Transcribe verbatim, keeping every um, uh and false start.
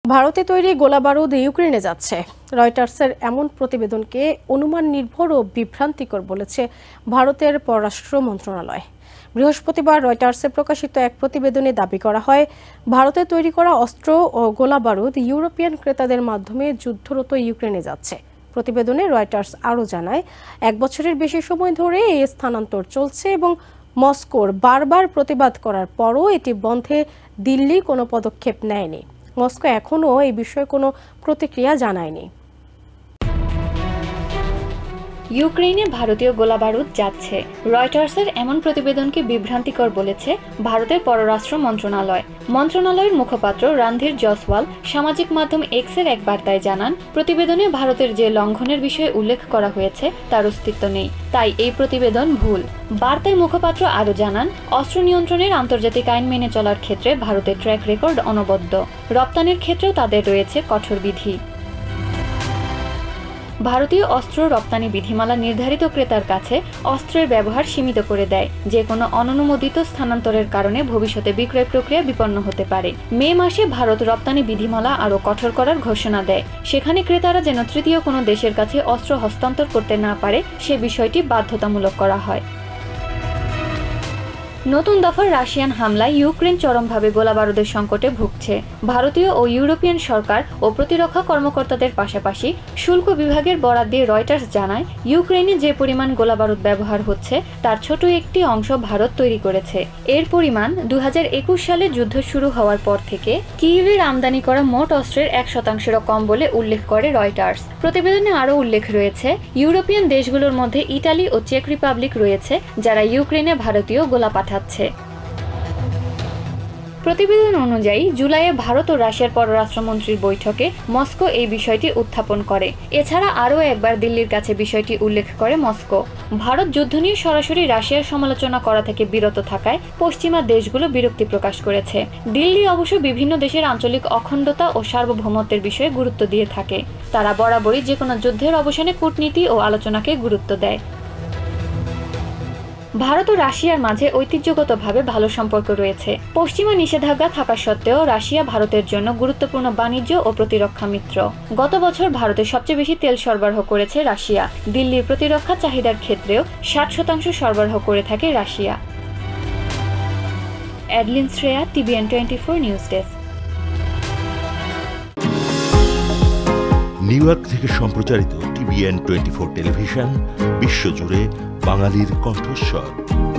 ভারতে তৈরি গোলাবারুদ ইউক্রেনে যাচ্ছে। রয়টার্সের এমন প্রতিবেদনকে অনুমান নির্ভর ও বিভ্রান্তিকর বলেছে ভারতের পররাষ্ট্র মন্ত্রণালয়। বৃহস্পতিবার রয়টার্সে প্রকাশিত এক প্রতিবেদনে দাবি করা হয়, ভারতে তৈরি করা অস্ত্র ও গোলাবারুদ ইউরোপিয়ান ক্রেতাদের মাধ্যমে যুদ্ধরত ইউক্রেনে যাচ্ছে। প্রতিবেদনে রয়টার্স আরও জানায়, এক বছরের বেশি সময় ধরে এই স্থানান্তর চলছে এবং মস্কোর বারবার প্রতিবাদ করার পরও এটি বন্ধে দিল্লি কোনো পদক্ষেপ নেয়নি। মস্কো এখনও এই বিষয়ে কোনো প্রতিক্রিয়া জানায়নি। ইউক্রেনে ভারতীয় গোলাবারুদ যাচ্ছে। রয়টার্সের এমন প্রতিবেদনকে বিভ্রান্তিকর বলেছে ভারতের পররাষ্ট্র মন্ত্রণালয়। মন্ত্রণালয়ের মুখপাত্র রণধীর জয়সওয়াল সামাজিক মাধ্যম এক্সের এক বার্তায় জানান, প্রতিবেদনে ভারতের যে লঙ্ঘনের বিষয়ে উল্লেখ করা হয়েছে তার অস্তিত্ব নেই, তাই এই প্রতিবেদন ভুল। বার্তায় মুখপাত্র আরও জানান, অস্ত্র নিয়ন্ত্রণের আন্তর্জাতিক আইন মেনে চলার ক্ষেত্রে ভারতের ট্র্যাক রেকর্ড অনবদ্য। রপ্তানির ক্ষেত্রেও তাদের রয়েছে কঠোর বিধি। ভারতীয় অস্ত্র রপ্তানি বিধিমালা নির্ধারিত ক্রেতার কাছে অস্ত্রের ব্যবহার সীমিত করে দেয়, যে কোনো অননুমোদিত স্থানান্তরের কারণে ভবিষ্যতে বিক্রয় প্রক্রিয়া বিপন্ন হতে পারে। মে মাসে ভারত রপ্তানি বিধিমালা আরও কঠোর করার ঘোষণা দেয়। সেখানে ক্রেতারা যেন তৃতীয় কোনো দেশের কাছে অস্ত্র হস্তান্তর করতে না পারে সে বিষয়টি বাধ্যতামূলক করা হয়। নতুন দফার রাশিয়ান হামলায় ইউক্রেন চরমভাবে গোলাবারুদের সংকটে ভুগছে। ভারতীয় ও ইউরোপিয়ান সরকার ও প্রতিরক্ষা কর্মকর্তাদের পাশাপাশি শুল্ক বিভাগের বরাত দিয়ে রয়টার্স জানায়, ইউক্রেনে যে পরিমাণ গোলাবারুদ ব্যবহার হচ্ছে তার ছোট একটি অংশ ভারত তৈরি করেছে। এর পরিমাণ দু হাজার একুশ সালে যুদ্ধ শুরু হওয়ার পর থেকে কিয়েভের আমদানি করা মোট অস্ত্রের এক শতাংশেরও কম বলে উল্লেখ করে রয়টার্স। প্রতিবেদনে আরও উল্লেখ রয়েছে, ইউরোপিয়ান দেশগুলোর মধ্যে ইটালি ও চেক রিপাবলিক রয়েছে যারা ইউক্রেনে ভারতীয় গোলা পাঠাচ্ছে। প্রতিবেদন অনুযায়ী জুলাইয়ে ভারত ও রাশিয়ার পররাষ্ট্রমন্ত্রীর বৈঠকে মস্কো এই বিষয়টি উত্থাপন করে। এছাড়া আরও একবার দিল্লির কাছে বিষয়টি উল্লেখ করে মস্কো। ভারত যুদ্ধ নিয়ে সরাসরি রাশিয়ার সমালোচনা করা থেকে বিরত থাকায় পশ্চিমা দেশগুলো বিরক্তি প্রকাশ করেছে। দিল্লি অবশ্য বিভিন্ন দেশের আঞ্চলিক অখণ্ডতা ও সার্বভৌমত্বের বিষয়ে গুরুত্ব দিয়ে থাকে। তারা বরাবরই যে কোনো যুদ্ধের অবসানে কূটনীতি ও আলোচনাকে গুরুত্ব দেয়। ভারত ও রাশিয়ার মাঝে ঐতিহ্যগতভাবে ভালো সম্পর্ক রয়েছে। পশ্চিমা নিষেধাজ্ঞা থাকা সত্ত্বেও রাশিয়া ভারতের জন্য গুরুত্বপূর্ণ বাণিজ্য ও প্রতিরক্ষা মিত্র। গত বছর ভারতে সবচেয়ে বেশি তেল সরবরাহ করেছে রাশিয়া। দিল্লির প্রতিরক্ষা চাহিদার ক্ষেত্রেও ষাট শতাংশ সরবরাহ করে থাকে Russia. Adlin Shreya, TVN twenty four news desk. New York থেকে সম্প্রচারিত টিভিএন টোয়েন্টি ফোর টেলিভিশন বিশ্বজুড়ে বাঙালির কণ্ঠস্বর।